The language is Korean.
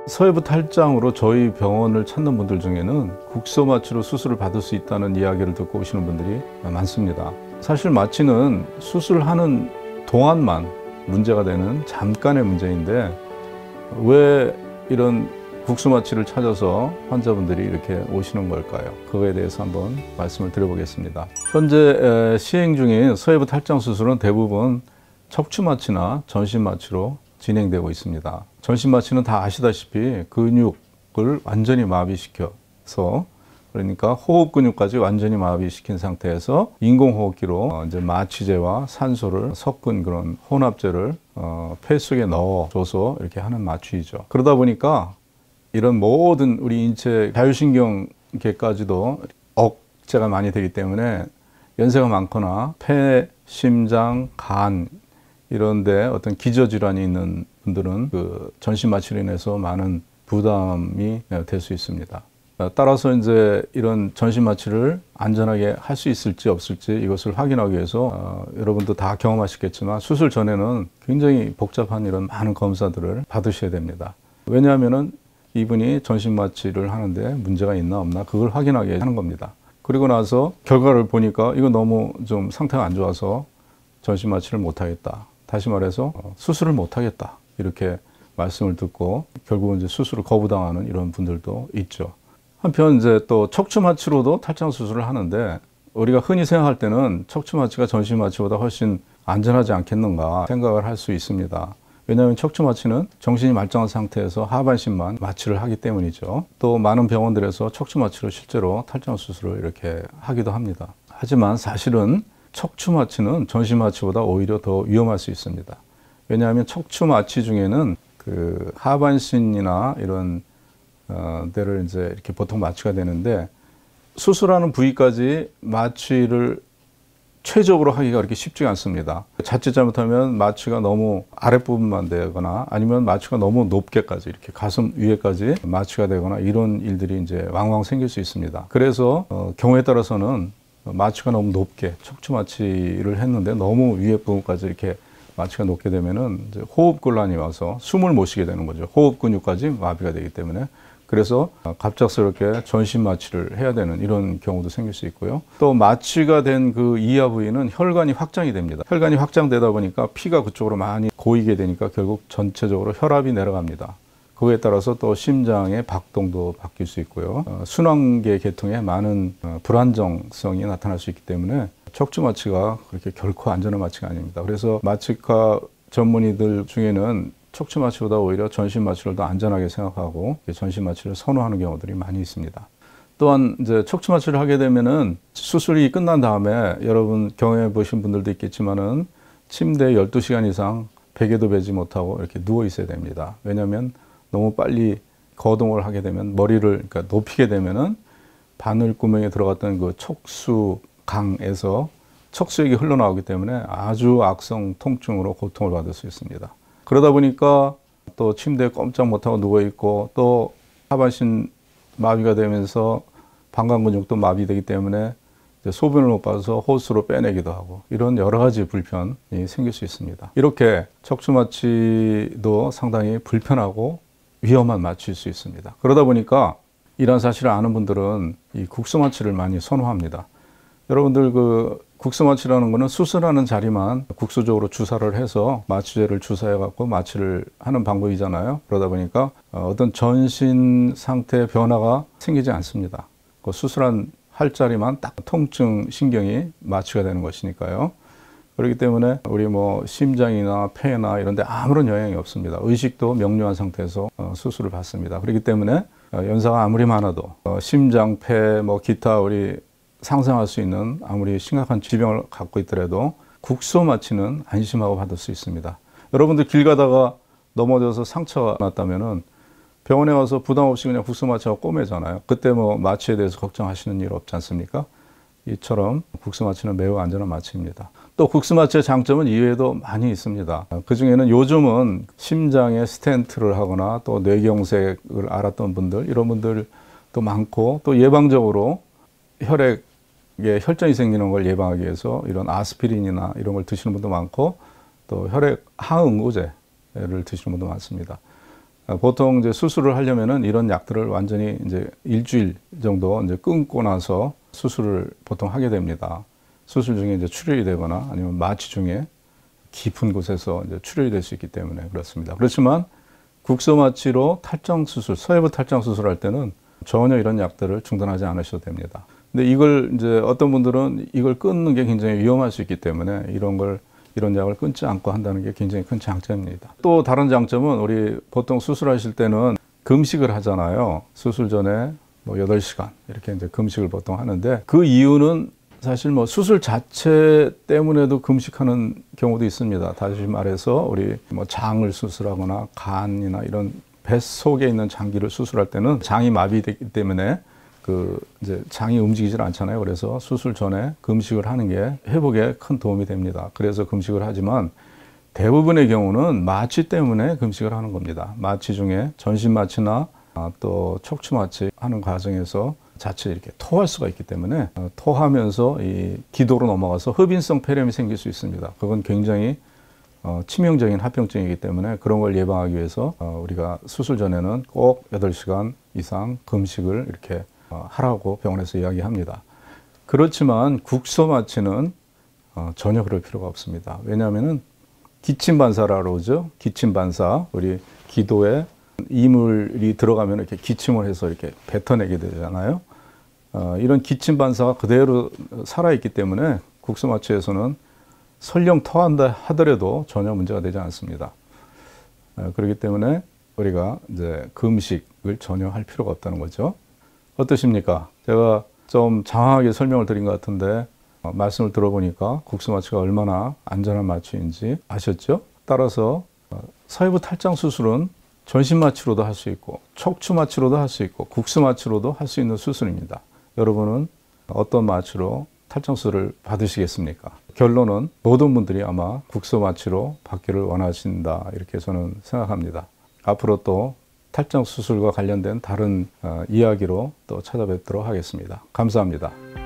서해부 탈장으로 저희 병원을 찾는 분들 중에는 국소 마취로 수술을 받을 수 있다는 이야기를 듣고 오시는 분들이 많습니다. 사실 마취는 수술하는 동안만 문제가 되는 잠깐의 문제인데 왜 이런 국소 마취를 찾아서 환자분들이 이렇게 오시는 걸까요? 그거에 대해서 한번 말씀을 드려보겠습니다. 현재 시행 중인 서해부 탈장 수술은 대부분 척추 마취나 전신 마취로 진행되고 있습니다. 전신 마취는 다 아시다시피 근육을 완전히 마비시켜서, 그러니까 호흡 근육까지 완전히 마비시킨 상태에서 인공호흡기로 이제 마취제와 산소를 섞은 그런 혼합제를 폐 속에 넣어줘서 이렇게 하는 마취이죠. 그러다 보니까 이런 모든 우리 인체 자율신경계까지도 억제가 많이 되기 때문에 연세가 많거나 폐, 심장, 간 이런데 어떤 기저질환이 있는 분들은 그 전신 마취로 인해서 많은 부담이 될 수 있습니다. 따라서 이제 이런 전신 마취를 안전하게 할 수 있을지 없을지 이것을 확인하기 위해서 여러분도 다 경험하셨겠지만 수술 전에는 굉장히 복잡한 이런 많은 검사들을 받으셔야 됩니다. 왜냐하면은 이분이 전신 마취를 하는데 문제가 있나 없나 그걸 확인하게 하는 겁니다. 그리고 나서 결과를 보니까 이거 너무 좀 상태가 안 좋아서 전신 마취를 못 하겠다. 다시 말해서 수술을 못 하겠다. 이렇게 말씀을 듣고 결국은 이제 수술을 거부당하는 이런 분들도 있죠. 한편 이제 또 척추 마취로도 탈장 수술을 하는데 우리가 흔히 생각할 때는 척추 마취가 전신 마취보다 훨씬 안전하지 않겠는가 생각을 할 수 있습니다. 왜냐하면 척추 마취는 정신이 말짱한 상태에서 하반신만 마취를 하기 때문이죠. 또 많은 병원들에서 척추 마취로 실제로 탈장 수술을 이렇게 하기도 합니다. 하지만 사실은 척추 마취는 전신 마취보다 오히려 더 위험할 수 있습니다. 왜냐하면 척추 마취 중에는 그 하반신이나 이런 데를 이제 이렇게 보통 마취가 되는데 수술하는 부위까지 마취를 최적으로 하기가 그렇게 쉽지가 않습니다. 자칫 잘못하면 마취가 너무 아랫부분만 되거나 아니면 마취가 너무 높게까지 이렇게 가슴 위에까지 마취가 되거나 이런 일들이 이제 왕왕 생길 수 있습니다. 그래서 경우에 따라서는 마취가 너무 높게 척추 마취를 했는데 너무 위에 부분까지 이렇게 마취가 높게 되면은 이제 호흡 곤란이 와서 숨을 못 쉬게 되는 거죠. 호흡 근육까지 마비가 되기 때문에. 그래서 갑작스럽게 전신 마취를 해야 되는 이런 경우도 생길 수 있고요. 또 마취가 된 그 이하 부위는 혈관이 확장이 됩니다. 혈관이 확장되다 보니까 피가 그쪽으로 많이 고이게 되니까 결국 전체적으로 혈압이 내려갑니다. 그거에 따라서 또 심장의 박동도 바뀔 수 있고요. 순환계 계통에 많은 불안정성이 나타날 수 있기 때문에 척추 마취가 그렇게 결코 안전한 마취가 아닙니다. 그래서 마취과 전문의들 중에는 척추 마취보다 오히려 전신 마취를 더 안전하게 생각하고 전신 마취를 선호하는 경우들이 많이 있습니다. 또한 이제 척추 마취를 하게 되면은 수술이 끝난 다음에 여러분 경험해 보신 분들도 있겠지만은 침대에 12시간 이상 베개도 베지 못하고 이렇게 누워 있어야 됩니다. 왜냐하면 너무 빨리 거동을 하게 되면 머리를 그러니까 높이게 되면은 바늘구멍에 들어갔던 그 척수강에서 척수액이 흘러나오기 때문에 아주 악성 통증으로 고통을 받을 수 있습니다. 그러다 보니까 또 침대에 꼼짝 못하고 누워있고 또 하반신 마비가 되면서 방광 근육도 마비되기 때문에 소변을 못 봐서 호스로 빼내기도 하고 이런 여러 가지 불편이 생길 수 있습니다. 이렇게 척추 마취도 상당히 불편하고 위험한 마취일 수 있습니다. 그러다 보니까 이런 사실을 아는 분들은 이 국소 마취를 많이 선호합니다. 여러분들 그 국소 마취라는 거는 수술하는 자리만 국소적으로 주사를 해서 마취제를 주사해 갖고 마취를 하는 방법이잖아요. 그러다 보니까 어떤 전신 상태 변화가 생기지 않습니다. 그 수술한 할 자리만 딱 통증 신경이 마취가 되는 것이니까요. 그렇기 때문에 우리 뭐 심장이나 폐나 이런 데 아무런 영향이 없습니다. 의식도 명료한 상태에서 수술을 받습니다. 그렇기 때문에 연세가 아무리 많아도 심장, 폐, 뭐 기타 우리 상상할 수 있는 아무리 심각한 질병을 갖고 있더라도 국소 마취는 안심하고 받을 수 있습니다. 여러분들 길 가다가 넘어져서 상처가 났다면은 병원에 와서 부담 없이 그냥 국소 마취하고 꼬매잖아요. 그때 뭐 마취에 대해서 걱정하시는 일 없지 않습니까? 이처럼 국소 마취는 매우 안전한 마취입니다. 또 국소 마취의 장점은 이외에도 많이 있습니다. 그 중에는 요즘은 심장에 스텐트를 하거나 또 뇌경색을 앓았던 분들 이런 분들도 많고 또 예방적으로 혈액에 혈전이 생기는 걸 예방하기 위해서 이런 아스피린이나 이런 걸 드시는 분도 많고 또 혈액 항응고제를 드시는 분도 많습니다. 보통 이제 수술을 하려면은 이런 약들을 완전히 이제 일주일 정도 이제 끊고 나서 수술을 보통 하게 됩니다. 수술 중에 이제 출혈이 되거나 아니면 마취 중에 깊은 곳에서 이제 출혈이 될 수 있기 때문에 그렇습니다. 그렇지만 국소마취로 탈장 수술, 서해부 탈장 수술할 때는 전혀 이런 약들을 중단하지 않으셔도 됩니다. 근데 이걸 이제 어떤 분들은 이걸 끊는 게 굉장히 위험할 수 있기 때문에 이런 약을 끊지 않고 한다는 게 굉장히 큰 장점입니다. 또 다른 장점은 우리 보통 수술하실 때는 금식을 하잖아요. 수술 전에 뭐 8시간 이렇게 이제 금식을 보통 하는데 그 이유는 사실 뭐 수술 자체 때문에도 금식하는 경우도 있습니다. 다시 말해서 우리 뭐 장을 수술하거나 간이나 이런 뱃속에 있는 장기를 수술할 때는 장이 마비되기 때문에 이제 장이 움직이질 않잖아요. 그래서 수술 전에 금식을 하는 게 회복에 큰 도움이 됩니다. 그래서 금식을 하지만 대부분의 경우는 마취 때문에 금식을 하는 겁니다. 마취 중에 전신 마취나 또 척추 마취 하는 과정에서 자칫 이렇게 토할 수가 있기 때문에 토하면서 이 기도로 넘어가서 흡인성 폐렴이 생길 수 있습니다. 그건 굉장히 치명적인 합병증이기 때문에 그런 걸 예방하기 위해서 우리가 수술 전에는 꼭 8시간 이상 금식을 이렇게 하라고 병원에서 이야기합니다. 그렇지만 국소마취는 전혀 그럴 필요가 없습니다. 왜냐하면은 기침반사라고 그러죠. 기침반사. 우리 기도에 이물이 들어가면 이렇게 기침을 해서 이렇게 뱉어내게 되잖아요. 이런 기침반사가 그대로 살아있기 때문에 국소마취에서는 설령 토한다 하더라도 전혀 문제가 되지 않습니다. 그렇기 때문에 우리가 이제 금식을 전혀 할 필요가 없다는 거죠. 어떠십니까? 제가 좀 장황하게 설명을 드린 것 같은데 말씀을 들어보니까 국소마취가 얼마나 안전한 마취인지 아셨죠? 따라서 서해부 탈장 수술은 전신마취로도 할 수 있고 척추마취로도 할 수 있고 국소마취로도 할 수 있는 수술입니다. 여러분은 어떤 마취로 탈장 수술을 받으시겠습니까? 결론은 모든 분들이 아마 국소마취로 받기를 원하신다 이렇게 저는 생각합니다. 앞으로 또 탈장 수술과 관련된 다른 이야기로 또 찾아뵙도록 하겠습니다. 감사합니다.